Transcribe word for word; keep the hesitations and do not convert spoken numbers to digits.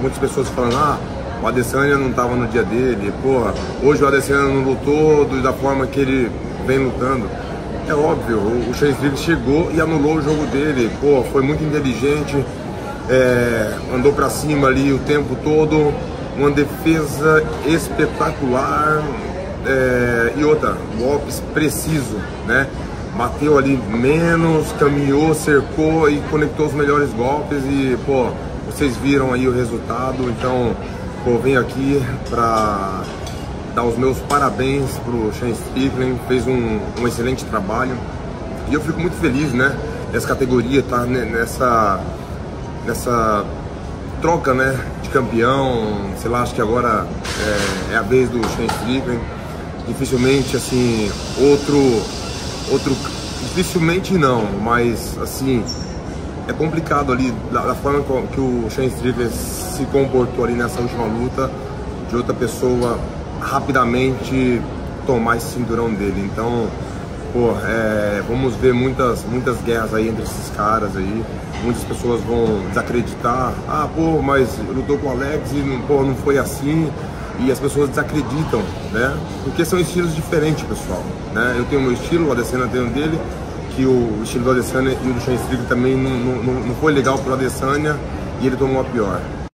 muitas pessoas falando, ah, o Adesanya não estava no dia dele, porra, hoje o Adesanya não lutou da forma que ele vem lutando. É óbvio, o Shane Strickland chegou e anulou o jogo dele, pô, foi muito inteligente, é, andou pra cima ali o tempo todo, uma defesa espetacular, é, e outra, golpes preciso, né? Bateu ali menos, caminhou, cercou e conectou os melhores golpes e, pô, vocês viram aí o resultado, então, pô, venho aqui pra dar os meus parabéns pro Shane Strickland, fez um, um excelente trabalho e eu fico muito feliz, né, essa categoria tá nessa, nessa troca, né, de campeão, sei lá, acho que agora é, é a vez do Shane Strickland, dificilmente, assim, outro, outro, dificilmente não, mas, assim, é complicado ali, da, da forma que o Shane Strickland se comportou ali nessa última luta, de outra pessoa rapidamente tomar esse cinturão dele. Então, pô, é, vamos ver muitas, muitas guerras aí entre esses caras aí. Muitas pessoas vão desacreditar. Ah, pô, mas lutou com o Alex e pô, não foi assim. E as pessoas desacreditam, né? Porque são estilos diferentes, pessoal, né? Eu tenho o meu estilo, o Adesanya tem o dele, que o estilo do Adesanya e o do Shane Strickland também não, não, não foi legal pro Adesanya e ele tomou a pior.